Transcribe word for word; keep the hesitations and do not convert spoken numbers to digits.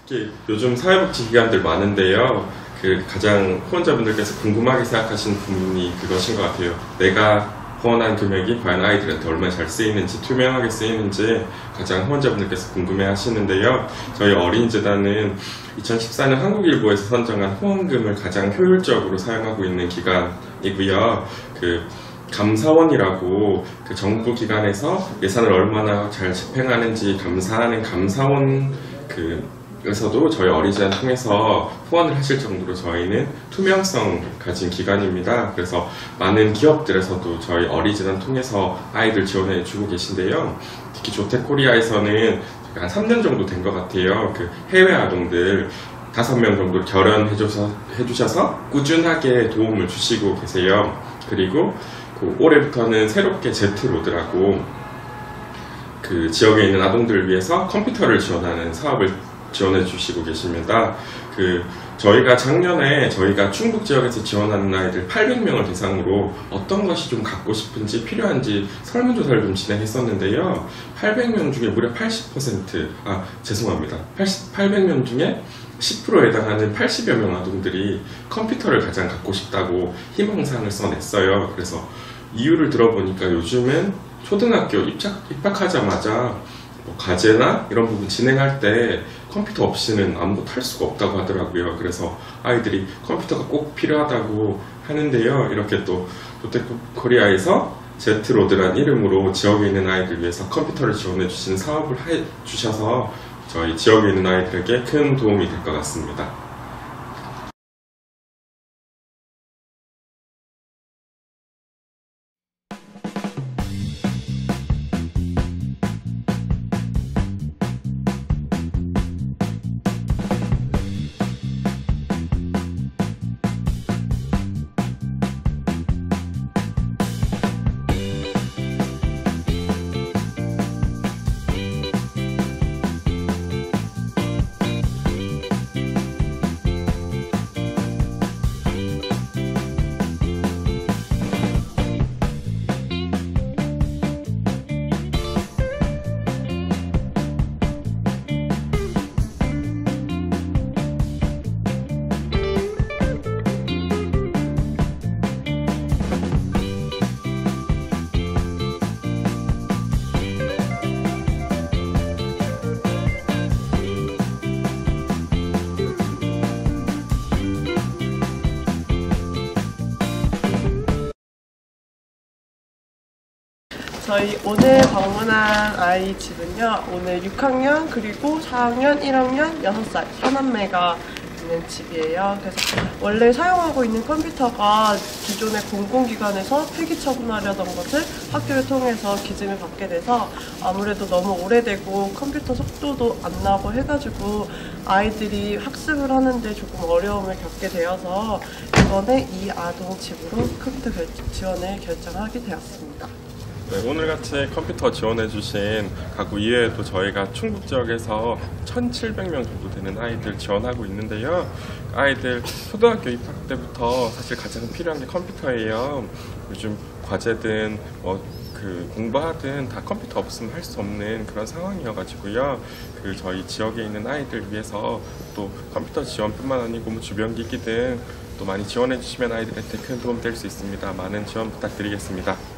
특히 요즘 사회복지 기관들 많은데요. 그 가장 후원자분들께서 궁금하게 생각하시는 부분이 그것인 것 같아요. 내가 후원한 금액이 과연 아이들한테 얼마나 잘 쓰이는지, 투명하게 쓰이는지 가장 후원자분들께서 궁금해 하시는데요. 저희 어린이재단은 이천십사 년 한국일보에서 선정한 후원금을 가장 효율적으로 사용하고 있는 기관이고요. 그 감사원이라고 그 정부 기관에서 예산을 얼마나 잘 집행하는지 감사하는 감사원 그 에서도 저희 어린이재단 통해서 후원을 하실 정도로 저희는 투명성 가진 기관입니다. 그래서 많은 기업들에서도 저희 어린이재단 통해서 아이들 지원해 주고 계신데요. 특히 조태코리아에서는 한 삼 년 정도 된 것 같아요. 그 해외 아동들 다섯 명 정도 결연해 주셔서, 해주셔서 꾸준하게 도움을 주시고 계세요. 그리고 그 올해부터는 새롭게 제트로드라고 그 지역에 있는 아동들을 위해서 컴퓨터를 지원하는 사업을 지원해 주시고 계십니다. 그 저희가 작년에 저희가 충북 지역에서 지원하는 아이들 팔백 명을 대상으로 어떤 것이 좀 갖고 싶은지 필요한지 설문조사를 좀 진행했었는데요. 팔백 명 중에 무려 팔십 퍼센트 아 죄송합니다. 팔백 명 중에 십 퍼센트에 해당하는 팔십여 명 아동들이 컴퓨터를 가장 갖고 싶다고 희망사항을 써냈어요. 그래서 이유를 들어보니까 요즘은 초등학교 입학, 입학하자마자 뭐 과제나 이런 부분 진행할 때 컴퓨터 없이는 아무것도 할 수가 없다고 하더라고요. 그래서 아이들이 컴퓨터가 꼭 필요하다고 하는데요. 이렇게 또 롯데코리아에서 제트로드란 이름으로 지역에 있는 아이들 위해서 컴퓨터를 지원해 주시는 사업을 해 주셔서 저희 지역에 있는 아이들에게 큰 도움이 될 것 같습니다. 저희 오늘 방문한 아이 집은요, 오늘 육 학년 그리고 사 학년, 일 학년, 여섯 살 삼남매가 있는 집이에요. 그래서 원래 사용하고 있는 컴퓨터가 기존의 공공기관에서 폐기 처분하려던 것을 학교를 통해서 기증을 받게 돼서 아무래도 너무 오래되고 컴퓨터 속도도 안 나고 해가지고 아이들이 학습을 하는데 조금 어려움을 겪게 되어서 이번에 이 아동 집으로 컴퓨터 지원을 결정하게 되었습니다. 네, 오늘같이 컴퓨터 지원해주신 가구 이외에도 저희가 충북 지역에서 천칠백 명 정도 되는 아이들 지원하고 있는데요. 아이들 초등학교 입학 때부터 사실 가장 필요한 게 컴퓨터예요. 요즘 과제든 뭐 그 공부하든 다 컴퓨터 없으면 할 수 없는 그런 상황이어가지고요. 그 저희 지역에 있는 아이들 위해서 또 컴퓨터 지원뿐만 아니고 뭐 주변 기기 등 또 많이 지원해 주시면 아이들한테 큰 도움 될 수 있습니다. 많은 지원 부탁드리겠습니다.